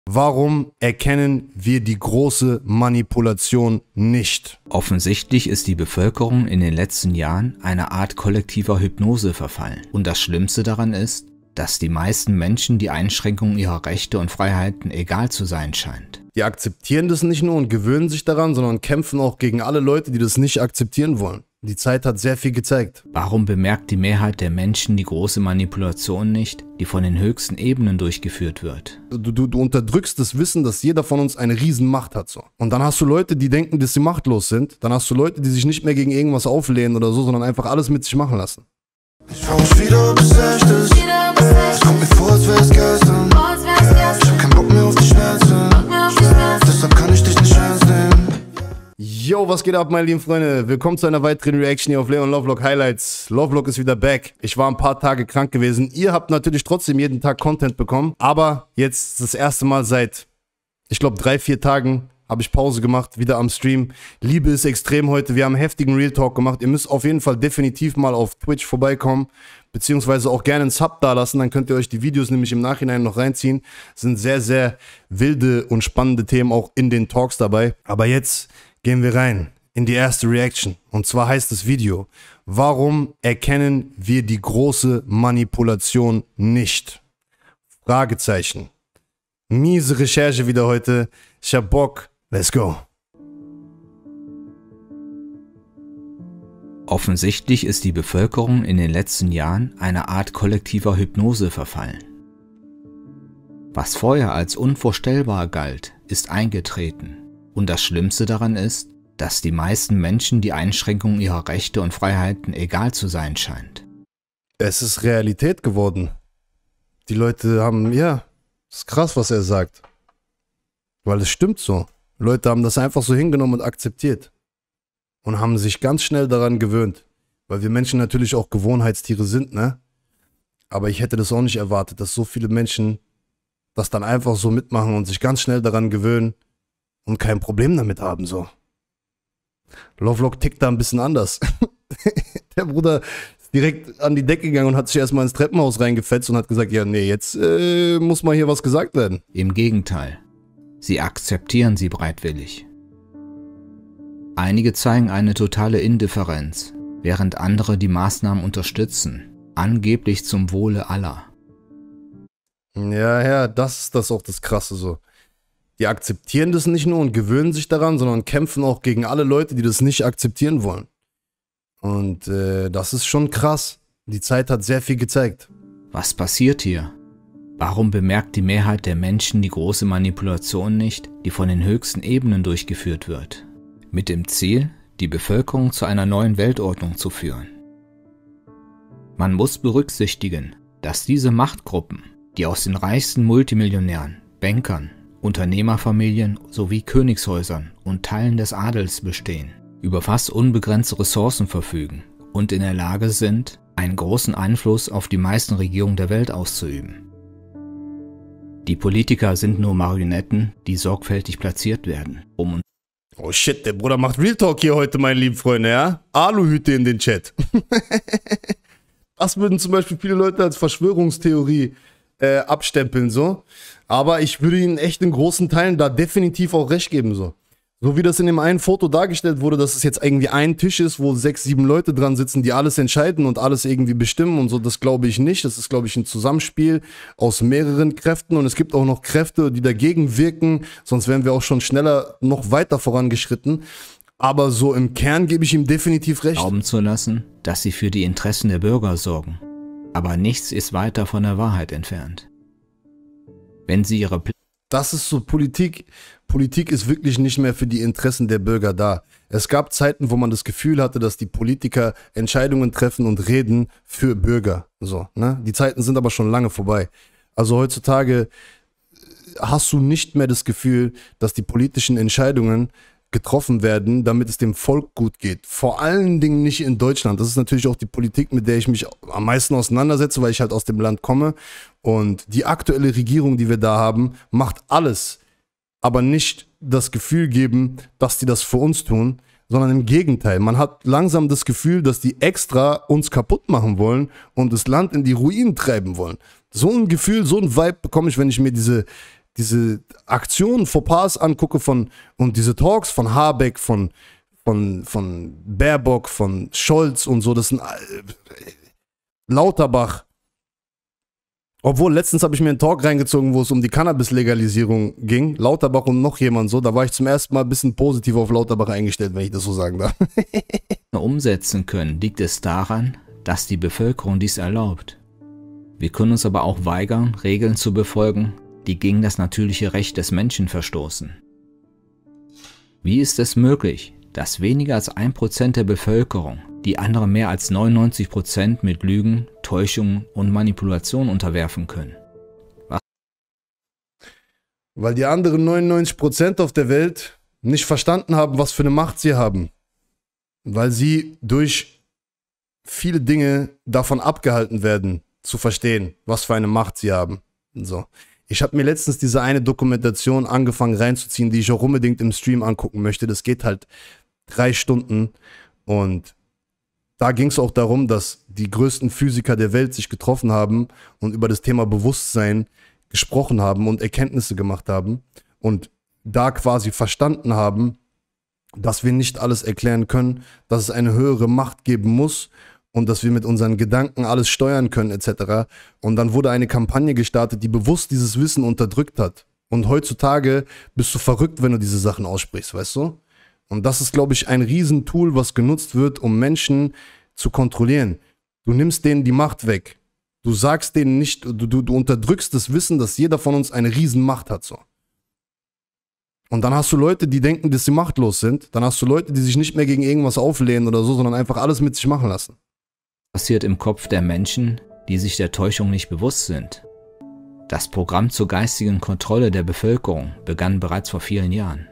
Warum erkennen wir die große Manipulation nicht? Offensichtlich ist die Bevölkerung in den letzten Jahren einer Art kollektiver Hypnose verfallen. Und das Schlimmste daran ist, dass die meisten Menschen die Einschränkung ihrer Rechte und Freiheiten egal zu sein scheint. Die akzeptieren das nicht nur und gewöhnen sich daran, sondern kämpfen auch gegen alle Leute, die das nicht akzeptieren wollen. Die Zeit hat sehr viel gezeigt. Warum bemerkt die Mehrheit der Menschen die große Manipulation nicht, die von den höchsten Ebenen durchgeführt wird? Du unterdrückst das Wissen, dass jeder von uns eine Riesenmacht hat. So. Und dann hast du Leute, die denken, dass sie machtlos sind. Dann hast du Leute, die sich nicht mehr gegen irgendwas auflehnen oder so, sondern einfach alles mit sich machen lassen. Ich freu mich wieder, bis echt ist. Es kommt mir vor, als wär's gestern. Ich hab keinen Bock mehr auf die Schmerzen. Deshalb kann ich dich nicht ernst nehmen. Yo, was geht ab, meine lieben Freunde? Willkommen zu einer weiteren Reaction hier auf Leon Lovelock Highlights. Lovelock ist wieder back. Ich war ein paar Tage krank gewesen. Ihr habt natürlich trotzdem jeden Tag Content bekommen. Aber jetzt das erste Mal seit, ich glaube, 3-4 Tagen habe ich Pause gemacht, wieder am Stream. Liebe ist extrem heute. Wir haben einen heftigen Real Talk gemacht. Ihr müsst auf jeden Fall definitiv mal auf Twitch vorbeikommen. Beziehungsweise auch gerne einen Sub da lassen. Dann könnt ihr euch die Videos nämlich im Nachhinein noch reinziehen. Es sind sehr, sehr wilde und spannende Themen auch in den Talks dabei. Aber jetzt gehen wir rein in die erste Reaction. Und zwar heißt das Video: Warum erkennen wir die große Manipulation nicht? Fragezeichen. Miese Recherche wieder heute. Ich hab Bock. Let's go. Offensichtlich ist die Bevölkerung in den letzten Jahren einer Art kollektiver Hypnose verfallen. Was vorher als unvorstellbar galt, ist eingetreten. Und das Schlimmste daran ist, dass die meisten Menschen die Einschränkung ihrer Rechte und Freiheiten egal zu sein scheint. Es ist Realität geworden. Die Leute haben, ja, das ist krass, was er sagt. Weil es stimmt so. Leute haben das einfach so hingenommen und akzeptiert. Und haben sich ganz schnell daran gewöhnt. Weil wir Menschen natürlich auch Gewohnheitstiere sind, ne? Aber ich hätte das auch nicht erwartet, dass so viele Menschen das dann einfach so mitmachen und sich ganz schnell daran gewöhnen und kein Problem damit haben, so. Lovelock tickt da ein bisschen anders. Der Bruder ist direkt an die Decke gegangen und hat sich erstmal ins Treppenhaus reingefetzt und hat gesagt, ja, nee, jetzt muss mal hier was gesagt werden. Im Gegenteil, sie akzeptieren sie bereitwillig. Einige zeigen eine totale Indifferenz, während andere die Maßnahmen unterstützen, angeblich zum Wohle aller. Ja, das ist das auch das Krasse so. Die akzeptieren das nicht nur und gewöhnen sich daran, sondern kämpfen auch gegen alle Leute, die das nicht akzeptieren wollen. Und das ist schon krass. Die Zeit hat sehr viel gezeigt. Was passiert hier? Warum bemerkt die Mehrheit der Menschen die große Manipulation nicht, die von den höchsten Ebenen durchgeführt wird? Mit dem Ziel, die Bevölkerung zu einer neuen Weltordnung zu führen. Man muss berücksichtigen, dass diese Machtgruppen, die aus den reichsten Multimillionären, Bankern, Unternehmerfamilien sowie Königshäusern und Teilen des Adels bestehen, über fast unbegrenzte Ressourcen verfügen und in der Lage sind, einen großen Einfluss auf die meisten Regierungen der Welt auszuüben. Die Politiker sind nur Marionetten, die sorgfältig platziert werden, um... Oh shit, der Bruder macht Real Talk hier heute, meine lieben Freunde, ja? Aluhüte in den Chat. Das würden zum Beispiel viele Leute als Verschwörungstheorie abstempeln, so. Aber ich würde ihnen echt in großen Teilen da definitiv auch recht geben, so. So wie das in dem einen Foto dargestellt wurde, dass es jetzt irgendwie ein Tisch ist, wo 6, 7 Leute dran sitzen, die alles entscheiden und alles irgendwie bestimmen und so, das glaube ich nicht. Das ist, glaube ich, ein Zusammenspiel aus mehreren Kräften und es gibt auch noch Kräfte, die dagegen wirken, sonst wären wir auch schon schneller noch weiter vorangeschritten. Aber so im Kern gebe ich ihm definitiv recht. Glauben zu lassen, dass sie für die Interessen der Bürger sorgen. Aber nichts ist weiter von der Wahrheit entfernt. Wenn sie ihre... Das ist so Politik. Politik ist wirklich nicht mehr für die Interessen der Bürger da. Es gab Zeiten, wo man das Gefühl hatte, dass die Politiker Entscheidungen treffen und reden für Bürger. So, ne? Die Zeiten sind aber schon lange vorbei. Also heutzutage hast du nicht mehr das Gefühl, dass die politischen Entscheidungen getroffen werden, damit es dem Volk gut geht. Vor allen Dingen nicht in Deutschland. Das ist natürlich auch die Politik, mit der ich mich am meisten auseinandersetze, weil ich halt aus dem Land komme. Und die aktuelle Regierung, die wir da haben, macht alles, aber nicht das Gefühl geben, dass die das für uns tun, sondern im Gegenteil. Man hat langsam das Gefühl, dass die extra uns kaputt machen wollen und das Land in die Ruinen treiben wollen. So ein Gefühl, so ein Vibe bekomme ich, wenn ich mir diese Aktionen, Fauxpas angucke und diese Talks von Habeck, von Baerbock, von Scholz und so, das sind Lauterbach. Obwohl, letztens habe ich mir einen Talk reingezogen, wo es um die Cannabis-Legalisierung ging. Lauterbach und noch jemand so. Da war ich zum ersten Mal ein bisschen positiv auf Lauterbach eingestellt, wenn ich das so sagen darf. Umsetzen können, liegt es daran, dass die Bevölkerung dies erlaubt. Wir können uns aber auch weigern, Regeln zu befolgen, die gegen das natürliche Recht des Menschen verstoßen. Wie ist es möglich, dass weniger als 1% der Bevölkerung die andere mehr als 99% mit Lügen, Täuschungen und Manipulation unterwerfen können? Weil die anderen 99% auf der Welt nicht verstanden haben, was für eine Macht sie haben. Weil sie durch viele Dinge davon abgehalten werden, zu verstehen, was für eine Macht sie haben. So. Ich habe mir letztens diese eine Dokumentation angefangen reinzuziehen, die ich auch unbedingt im Stream angucken möchte. Das geht halt 3 Stunden und da ging es auch darum, dass die größten Physiker der Welt sich getroffen haben und über das Thema Bewusstsein gesprochen haben und Erkenntnisse gemacht haben und da quasi verstanden haben, dass wir nicht alles erklären können, dass es eine höhere Macht geben muss und dass wir mit unseren Gedanken alles steuern können etc. Und dann wurde eine Kampagne gestartet, die bewusst dieses Wissen unterdrückt hat. Und heutzutage bist du verrückt, wenn du diese Sachen aussprichst, weißt du? Und das ist, glaube ich, ein Riesentool, was genutzt wird, um Menschen zu kontrollieren. Du nimmst denen die Macht weg. Du sagst denen nicht, du unterdrückst das Wissen, dass jeder von uns eine Riesenmacht hat. So. Und dann hast du Leute, die denken, dass sie machtlos sind. Dann hast du Leute, die sich nicht mehr gegen irgendwas auflehnen oder so, sondern einfach alles mit sich machen lassen. Passiert im Kopf der Menschen, die sich der Täuschung nicht bewusst sind. Das Programm zur geistigen Kontrolle der Bevölkerung begann bereits vor vielen Jahren.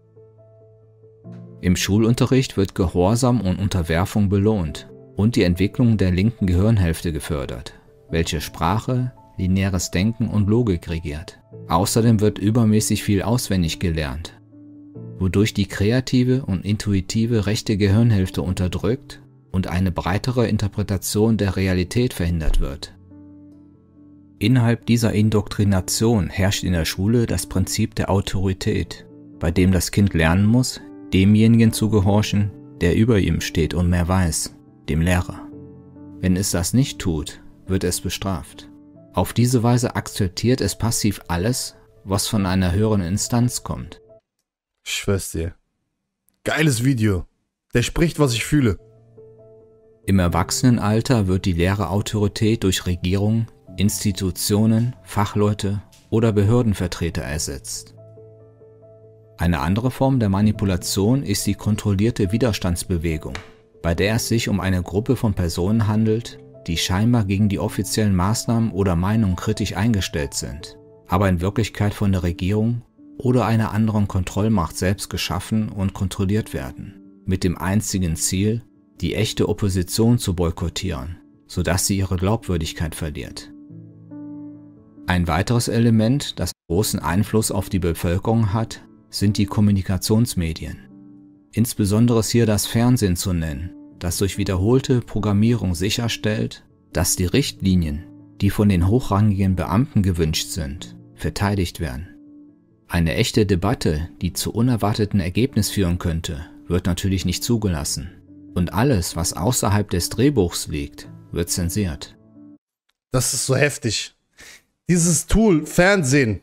Im Schulunterricht wird Gehorsam und Unterwerfung belohnt und die Entwicklung der linken Gehirnhälfte gefördert, welche Sprache, lineares Denken und Logik regiert. Außerdem wird übermäßig viel auswendig gelernt, wodurch die kreative und intuitive rechte Gehirnhälfte unterdrückt und eine breitere Interpretation der Realität verhindert wird. Innerhalb dieser Indoktrination herrscht in der Schule das Prinzip der Autorität, bei dem das Kind lernen muss, demjenigen zu gehorchen, der über ihm steht und mehr weiß, dem Lehrer. Wenn es das nicht tut, wird es bestraft. Auf diese Weise akzeptiert es passiv alles, was von einer höheren Instanz kommt. Ich schwör's dir. Geiles Video. Der spricht, was ich fühle. Im Erwachsenenalter wird die Lehrerautorität durch Regierung, Institutionen, Fachleute oder Behördenvertreter ersetzt. Eine andere Form der Manipulation ist die kontrollierte Widerstandsbewegung, bei der es sich um eine Gruppe von Personen handelt, die scheinbar gegen die offiziellen Maßnahmen oder Meinungen kritisch eingestellt sind, aber in Wirklichkeit von der Regierung oder einer anderen Kontrollmacht selbst geschaffen und kontrolliert werden, mit dem einzigen Ziel, die echte Opposition zu boykottieren, sodass sie ihre Glaubwürdigkeit verliert. Ein weiteres Element, das großen Einfluss auf die Bevölkerung hat, sind die Kommunikationsmedien. Insbesondere ist hier das Fernsehen zu nennen, das durch wiederholte Programmierung sicherstellt, dass die Richtlinien, die von den hochrangigen Beamten gewünscht sind, verteidigt werden. Eine echte Debatte, die zu unerwarteten Ergebnissen führen könnte, wird natürlich nicht zugelassen. Und alles, was außerhalb des Drehbuchs liegt, wird zensiert. Das ist so heftig. Dieses Tool, Fernsehen,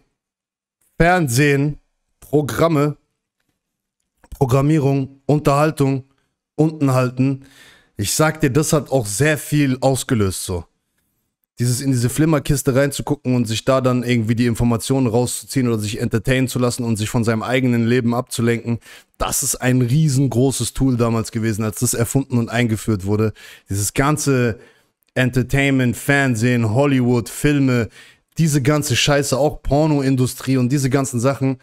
Programme, Programmierung, Unterhaltung, unten halten. Ich sag dir, das hat auch sehr viel ausgelöst, so. Dieses in diese Flimmerkiste reinzugucken und sich da dann irgendwie die Informationen rauszuziehen oder sich entertainen zu lassen und sich von seinem eigenen Leben abzulenken, das ist ein riesengroßes Tool damals gewesen, als das erfunden und eingeführt wurde. Dieses ganze Entertainment, Fernsehen, Hollywood, Filme, diese ganze Scheiße, auch Pornoindustrie und diese ganzen Sachen.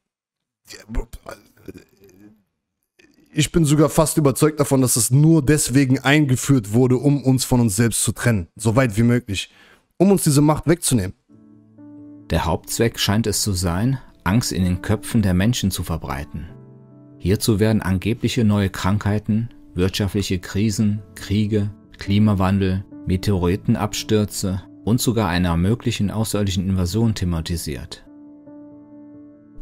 Ich bin sogar fast überzeugt davon, dass es nur deswegen eingeführt wurde, um uns von uns selbst zu trennen, so weit wie möglich, um uns diese Macht wegzunehmen. Der Hauptzweck scheint es zu sein, Angst in den Köpfen der Menschen zu verbreiten. Hierzu werden angebliche neue Krankheiten, wirtschaftliche Krisen, Kriege, Klimawandel, Meteoritenabstürze und sogar einer möglichen außerirdischen Invasion thematisiert.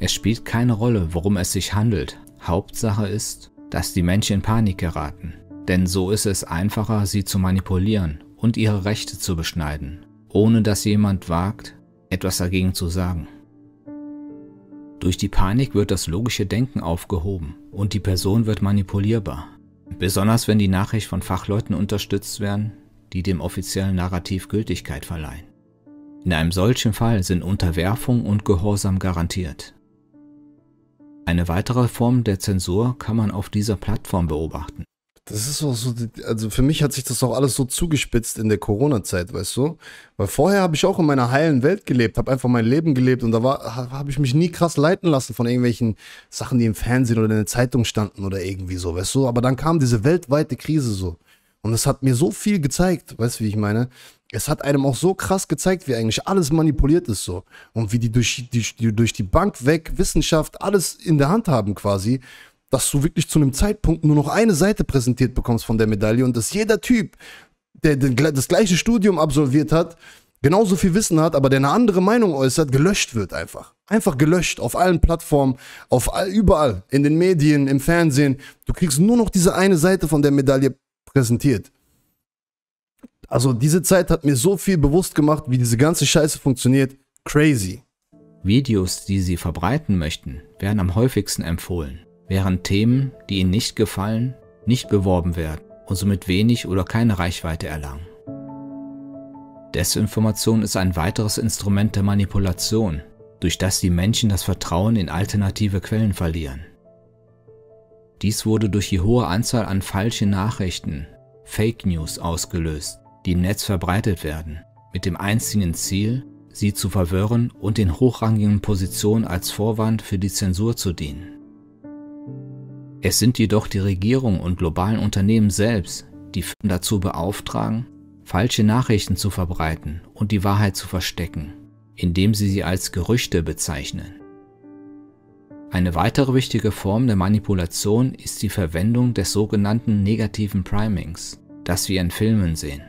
Es spielt keine Rolle, worum es sich handelt. Hauptsache ist, dass die Menschen in Panik geraten. Denn so ist es einfacher, sie zu manipulieren und ihre Rechte zu beschneiden, ohne dass jemand wagt, etwas dagegen zu sagen. Durch die Panik wird das logische Denken aufgehoben und die Person wird manipulierbar. Besonders wenn die Nachrichten von Fachleuten unterstützt werden, die dem offiziellen Narrativ Gültigkeit verleihen. In einem solchen Fall sind Unterwerfung und Gehorsam garantiert. Eine weitere Form der Zensur kann man auf dieser Plattform beobachten. Das ist auch so, also für mich hat sich das auch alles so zugespitzt in der Corona-Zeit, weißt du? Weil vorher habe ich auch in meiner heilen Welt gelebt, habe einfach mein Leben gelebt und da habe ich mich nie krass leiten lassen von irgendwelchen Sachen, die im Fernsehen oder in der Zeitung standen oder irgendwie so, weißt du? Aber dann kam diese weltweite Krise so und es hat mir so viel gezeigt, weißt du, wie ich meine? Es hat einem auch so krass gezeigt, wie eigentlich alles manipuliert ist so und wie die durch die Bank weg Wissenschaft alles in der Hand haben quasi, dass du wirklich zu einem Zeitpunkt nur noch eine Seite präsentiert bekommst von der Medaille und dass jeder Typ, der das gleiche Studium absolviert hat, genauso viel Wissen hat, aber der eine andere Meinung äußert, gelöscht wird einfach. Einfach gelöscht auf allen Plattformen, überall, in den Medien, im Fernsehen. Du kriegst nur noch diese eine Seite von der Medaille präsentiert. Also diese Zeit hat mir so viel bewusst gemacht, wie diese ganze Scheiße funktioniert. Crazy. Videos, die sie verbreiten möchten, werden am häufigsten empfohlen, während Themen, die ihnen nicht gefallen, nicht beworben werden und somit wenig oder keine Reichweite erlangen. Desinformation ist ein weiteres Instrument der Manipulation, durch das die Menschen das Vertrauen in alternative Quellen verlieren. Dies wurde durch die hohe Anzahl an falschen Nachrichten, Fake News, ausgelöst, die im Netz verbreitet werden, mit dem einzigen Ziel, sie zu verwirren und in hochrangigen Positionen als Vorwand für die Zensur zu dienen. Es sind jedoch die Regierung und globalen Unternehmen selbst, die Firmen dazu beauftragen, falsche Nachrichten zu verbreiten und die Wahrheit zu verstecken, indem sie als Gerüchte bezeichnen. Eine weitere wichtige Form der Manipulation ist die Verwendung des sogenannten negativen Primings, das wir in Filmen sehen.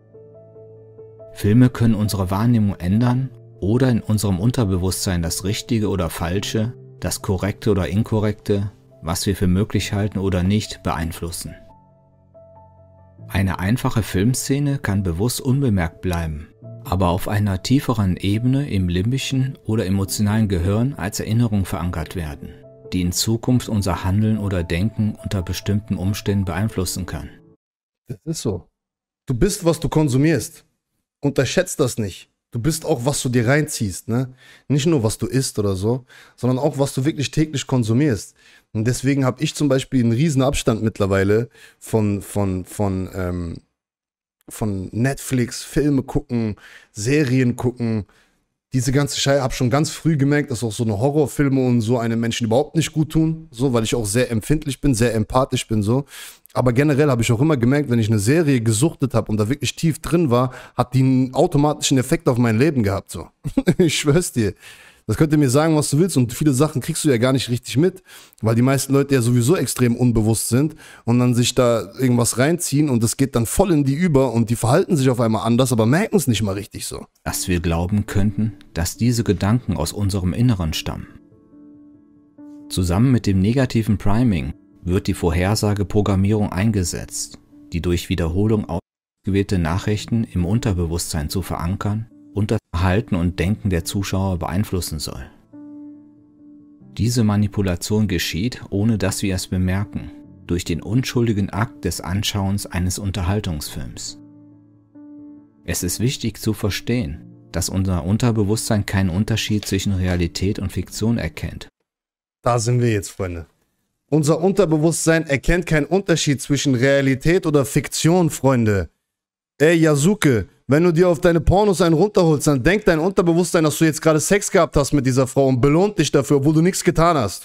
Filme können unsere Wahrnehmung ändern oder in unserem Unterbewusstsein das Richtige oder Falsche, das Korrekte oder Inkorrekte, was wir für möglich halten oder nicht, beeinflussen. Eine einfache Filmszene kann bewusst unbemerkt bleiben, aber auf einer tieferen Ebene im limbischen oder emotionalen Gehirn als Erinnerung verankert werden, die in Zukunft unser Handeln oder Denken unter bestimmten Umständen beeinflussen kann. Das ist so. Du bist, was du konsumierst. Unterschätzt das nicht. Du bist auch, was du dir reinziehst, ne? Nicht nur, was du isst oder so, sondern auch, was du wirklich täglich konsumierst. Und deswegen habe ich zum Beispiel einen riesen Abstand mittlerweile von Netflix, Filme gucken, Serien gucken. Diese ganze Scheiße, habe schon ganz früh gemerkt, dass auch so eine Horrorfilme und so einem Menschen überhaupt nicht gut tun, so, weil ich auch sehr empfindlich bin, sehr empathisch bin, so. Aber generell habe ich auch immer gemerkt, wenn ich eine Serie gesuchtet habe und da wirklich tief drin war, hat die einen automatischen Effekt auf mein Leben gehabt, so. Ich schwör's dir. Das könnt ihr mir sagen, was du willst und viele Sachen kriegst du ja gar nicht richtig mit, weil die meisten Leute ja sowieso extrem unbewusst sind und dann sich da irgendwas reinziehen und das geht dann voll in die über und die verhalten sich auf einmal anders, aber merken es nicht mal richtig so. Dass wir glauben könnten, dass diese Gedanken aus unserem Inneren stammen. Zusammen mit dem negativen Priming wird die Vorhersageprogrammierung eingesetzt, die durch Wiederholung ausgewählte Nachrichten im Unterbewusstsein zu verankern und das Verhalten und Denken der Zuschauer beeinflussen soll. Diese Manipulation geschieht, ohne dass wir es bemerken, durch den unschuldigen Akt des Anschauens eines Unterhaltungsfilms. Es ist wichtig zu verstehen, dass unser Unterbewusstsein keinen Unterschied zwischen Realität und Fiktion erkennt. Da sind wir jetzt, Freunde. Unser Unterbewusstsein erkennt keinen Unterschied zwischen Realität oder Fiktion, Freunde. Ey, Yasuke, wenn du dir auf deine Pornos einen runterholst, dann denkt dein Unterbewusstsein, dass du jetzt gerade Sex gehabt hast mit dieser Frau und belohnt dich dafür, obwohl du nichts getan hast.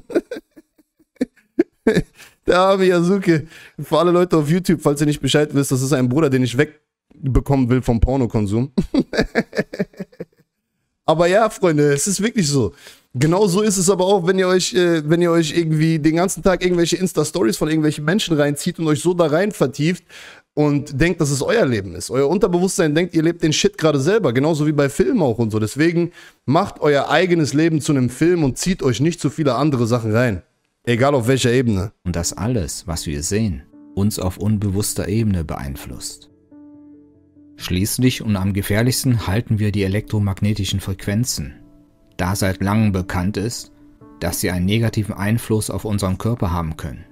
Der arme Yasuke. Für alle Leute auf YouTube, falls ihr nicht Bescheid wisst, das ist ein Bruder, den ich wegbekommen will vom Pornokonsum. Aber ja, Freunde, es ist wirklich so. Genau so ist es aber auch, wenn ihr euch irgendwie den ganzen Tag irgendwelche Insta-Stories von irgendwelchen Menschen reinzieht und euch so da rein vertieft. und denkt, dass es euer Leben ist. Euer Unterbewusstsein denkt, ihr lebt den Shit gerade selber, genauso wie bei Filmen auch und so. Deswegen macht euer eigenes Leben zu einem Film und zieht euch nicht zu viele andere Sachen rein. Egal auf welcher Ebene. Und dass alles, was wir sehen, uns auf unbewusster Ebene beeinflusst. Schließlich und am gefährlichsten halten wir die elektromagnetischen Frequenzen, da seit langem bekannt ist, dass sie einen negativen Einfluss auf unseren Körper haben können.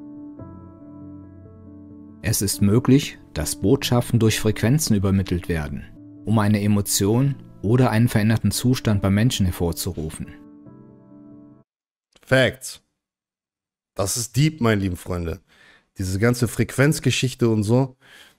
Es ist möglich, dass Botschaften durch Frequenzen übermittelt werden, um eine Emotion oder einen veränderten Zustand beim Menschen hervorzurufen. Facts. Das ist deep, meine lieben Freunde. Diese ganze Frequenzgeschichte und so.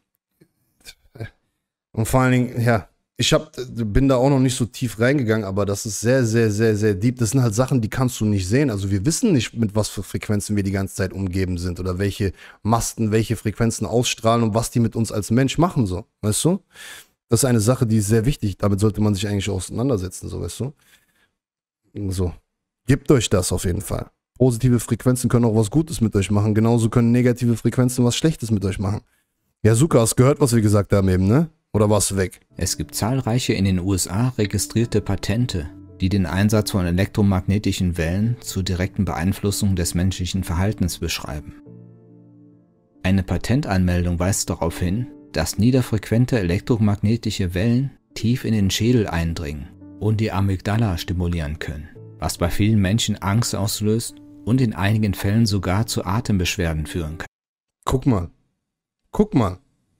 Und vor allen Dingen, ja, bin da auch noch nicht so tief reingegangen, aber das ist sehr, sehr, sehr, sehr deep. Das sind halt Sachen, die kannst du nicht sehen. Also wir wissen nicht, mit was für Frequenzen wir die ganze Zeit umgeben sind oder welche Masten, welche Frequenzen ausstrahlen und was die mit uns als Mensch machen, so, weißt du? Das ist eine Sache, die ist sehr wichtig. Damit sollte man sich eigentlich auseinandersetzen, so, weißt du? So, gebt euch das auf jeden Fall. Positive Frequenzen können auch was Gutes mit euch machen. Genauso können negative Frequenzen was Schlechtes mit euch machen. Ja, Suka, hast gehört, was wir gesagt haben eben, ne? Oder warst du weg? Es gibt zahlreiche in den USA registrierte Patente, die den Einsatz von elektromagnetischen Wellen zur direkten Beeinflussung des menschlichen Verhaltens beschreiben. Eine Patentanmeldung weist darauf hin, dass niederfrequente elektromagnetische Wellen tief in den Schädel eindringen und die Amygdala stimulieren können, was bei vielen Menschen Angst auslöst und in einigen Fällen sogar zu Atembeschwerden führen kann. Guck mal. Guck mal.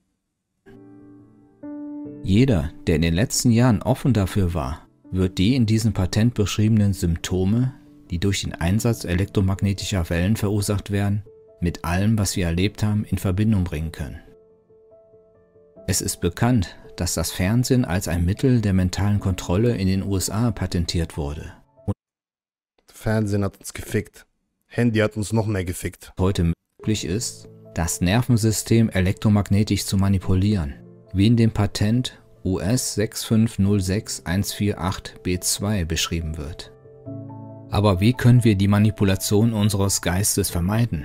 Jeder, der in den letzten Jahren offen dafür war, wird die in diesem Patent beschriebenen Symptome, die durch den Einsatz elektromagnetischer Wellen verursacht werden, mit allem, was wir erlebt haben, in Verbindung bringen können. Es ist bekannt, dass das Fernsehen als ein Mittel der mentalen Kontrolle in den USA patentiert wurde. Fernsehen hat uns gefickt. Handy hat uns noch mehr gefickt. Heute möglich ist, das Nervensystem elektromagnetisch zu manipulieren, wie in dem Patent US 6506148B2 beschrieben wird. Aber wie können wir die Manipulation unseres Geistes vermeiden?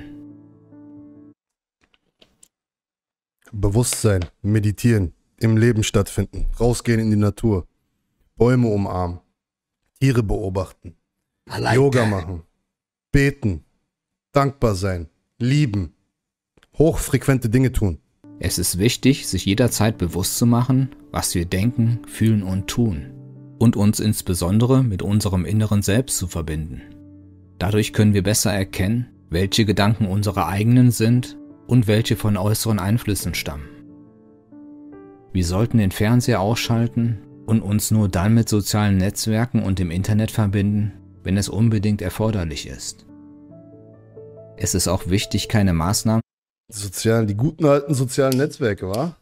Bewusstsein, meditieren, im Leben stattfinden, rausgehen in die Natur, Bäume umarmen, Tiere beobachten, Yoga machen, beten, dankbar sein, lieben, hochfrequente Dinge tun. Es ist wichtig, sich jederzeit bewusst zu machen, was wir denken, fühlen und tun und uns insbesondere mit unserem inneren Selbst zu verbinden. Dadurch können wir besser erkennen, welche Gedanken unsere eigenen sind und welche von äußeren Einflüssen stammen. Wir sollten den Fernseher ausschalten und uns nur dann mit sozialen Netzwerken und dem Internet verbinden, wenn es unbedingt erforderlich ist. Es ist auch wichtig, keine Maßnahmen Die guten alten sozialen Netzwerke, wa?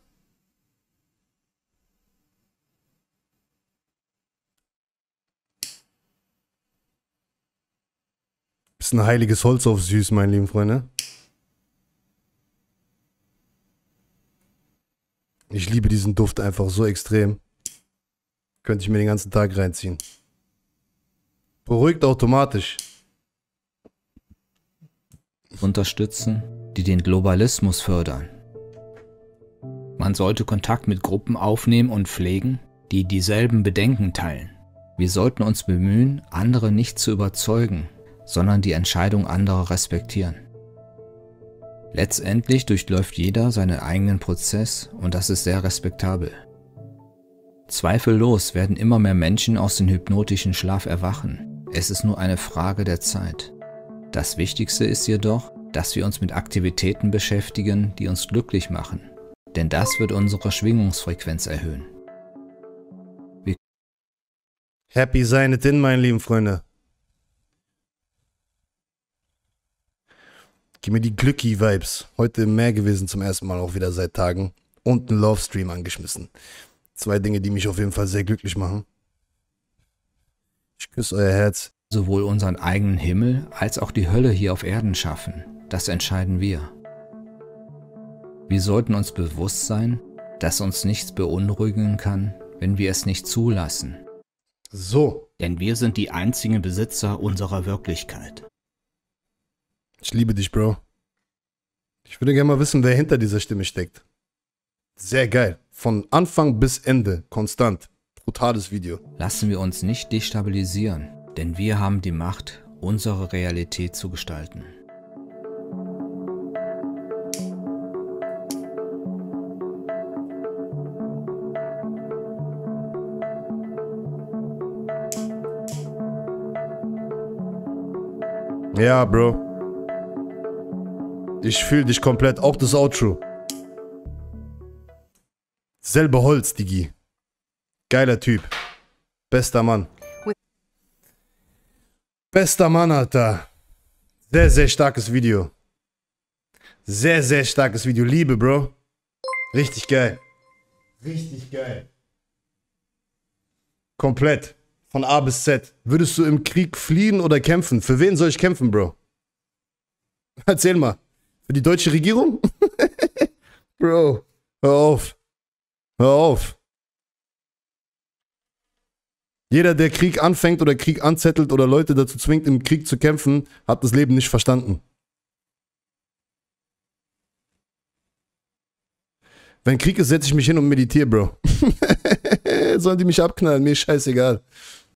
Bisschen heiliges Holz auf süß, meine lieben Freunde. Ich liebe diesen Duft einfach so extrem. Könnte ich mir den ganzen Tag reinziehen. Beruhigt automatisch. unterstützen, die den Globalismus fördern. Man sollte Kontakt mit Gruppen aufnehmen und pflegen, die dieselben Bedenken teilen. Wir sollten uns bemühen, andere nicht zu überzeugen, sondern die Entscheidung anderer respektieren. Letztendlich durchläuft jeder seinen eigenen Prozess und das ist sehr respektabel. Zweifellos werden immer mehr Menschen aus dem hypnotischen Schlaf erwachen. Es ist nur eine Frage der Zeit. Das Wichtigste ist jedoch, dass wir uns mit Aktivitäten beschäftigen, die uns glücklich machen. Denn das wird unsere Schwingungsfrequenz erhöhen. Happy sein it in, meine lieben Freunde. Gib mir die Glücki-Vibes. Heute im Meer gewesen zum ersten Mal auch wieder seit Tagen. Und einen Love-Stream angeschmissen. 2 Dinge, die mich auf jeden Fall sehr glücklich machen. Ich küsse euer Herz. Sowohl unseren eigenen Himmel als auch die Hölle hier auf Erden schaffen. Das entscheiden wir. Wir sollten uns bewusst sein, dass uns nichts beunruhigen kann, wenn wir es nicht zulassen. So. Denn wir sind die einzigen Besitzer unserer Wirklichkeit. Ich liebe dich, Bro. Ich würde gerne mal wissen, wer hinter dieser Stimme steckt. Sehr geil. Von Anfang bis Ende. Konstant. Brutales Video. Lassen wir uns nicht destabilisieren, denn wir haben die Macht, unsere Realität zu gestalten. Ja, Bro. Ich fühle dich komplett. Auch das Outro. Selbe Holz, Digi. Geiler Typ. Bester Mann. Bester Mann, Alter. Sehr, sehr starkes Video. Sehr, sehr starkes Video. Liebe, Bro. Richtig geil. Richtig geil. Komplett. Von A bis Z. Würdest du im Krieg fliehen oder kämpfen? Für wen soll ich kämpfen, Bro? Erzähl mal. Für die deutsche Regierung? Bro, hör auf. Hör auf. Jeder, der Krieg anfängt oder Krieg anzettelt oder Leute dazu zwingt, im Krieg zu kämpfen, hat das Leben nicht verstanden. Wenn Krieg ist, setze ich mich hin und meditiere, Bro. Sollen die mich abknallen? Mir ist scheißegal.